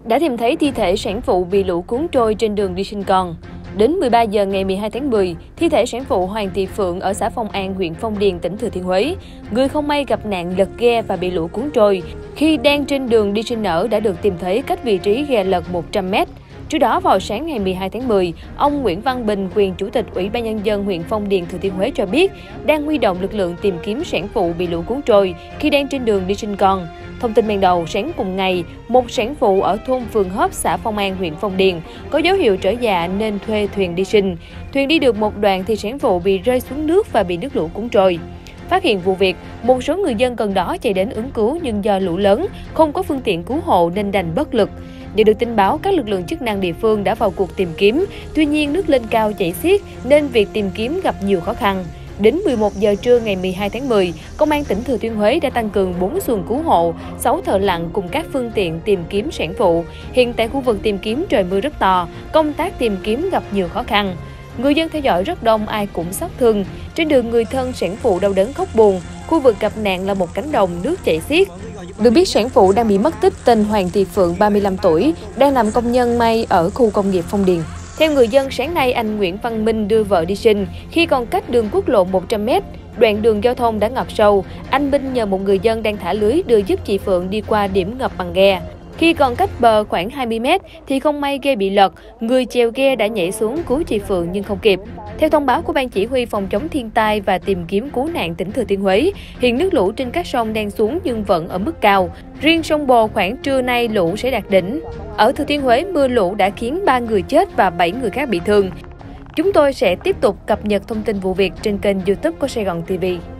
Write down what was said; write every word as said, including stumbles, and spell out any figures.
đã tìm thấy thi thể sản phụ bị lũ cuốn trôi trên đường đi sinh con. Đến mười ba giờ ngày mười hai tháng mười, thi thể sản phụ Hoàng Thị Phượng ở xã Phong An, huyện Phong Điền, tỉnh Thừa Thiên Huế, người không may gặp nạn lật ghe và bị lũ cuốn trôi. Khi đang trên đường đi sinh nở đã được tìm thấy cách vị trí ghe lật một trăm mét. Trước đó, vào sáng ngày mười hai tháng mười, ông Nguyễn Văn Bình, quyền Chủ tịch Ủy ban Nhân dân huyện Phong Điền, Thừa Thiên Huế cho biết đang huy động lực lượng tìm kiếm sản phụ bị lũ cuốn trôi khi đang trên đường đi sinh con. Thông tin ban đầu, sáng cùng ngày, một sản phụ ở thôn Phường Hớp, xã Phong An, huyện Phong Điền có dấu hiệu trở dạ nên thuê thuyền đi sinh. Thuyền đi được một đoạn thì sản phụ bị rơi xuống nước và bị nước lũ cuốn trôi. Phát hiện vụ việc, một số người dân gần đó chạy đến ứng cứu nhưng do lũ lớn, không có phương tiện cứu hộ nên đành bất lực. Nhận được tin báo, các lực lượng chức năng địa phương đã vào cuộc tìm kiếm. Tuy nhiên, nước lên cao chảy xiết nên việc tìm kiếm gặp nhiều khó khăn. Đến mười một giờ trưa ngày mười hai tháng mười, Công an tỉnh Thừa Thiên Huế đã tăng cường bốn xuồng cứu hộ, sáu thợ lặn cùng các phương tiện tìm kiếm sản phụ. Hiện tại khu vực tìm kiếm trời mưa rất to, công tác tìm kiếm gặp nhiều khó khăn. Người dân theo dõi rất đông, ai cũng xót thương. Trên đường người thân sản phụ đau đớn khóc buồn, khu vực gặp nạn là một cánh đồng nước chảy xiết. Được biết sản phụ đang bị mất tích tên Hoàng Thị Phượng, ba mươi lăm tuổi, đang làm công nhân may ở khu công nghiệp Phong Điền. Theo người dân, sáng nay anh Nguyễn Văn Minh đưa vợ đi sinh. Khi còn cách đường quốc lộ một trăm mét, đoạn đường giao thông đã ngập sâu. Anh Minh nhờ một người dân đang thả lưới đưa giúp chị Phượng đi qua điểm ngập bằng ghe. Khi còn cách bờ khoảng hai mươi mét thì không may ghe bị lật, người chèo ghe đã nhảy xuống cứu chị Phượng nhưng không kịp. Theo thông báo của Ban Chỉ huy Phòng chống thiên tai và tìm kiếm cứu nạn tỉnh Thừa Thiên Huế, hiện nước lũ trên các sông đang xuống nhưng vẫn ở mức cao. Riêng sông Bồ khoảng trưa nay lũ sẽ đạt đỉnh. Ở Thừa Thiên Huế, mưa lũ đã khiến ba người chết và bảy người khác bị thương. Chúng tôi sẽ tiếp tục cập nhật thông tin vụ việc trên kênh YouTube của Sài Gòn ti vi.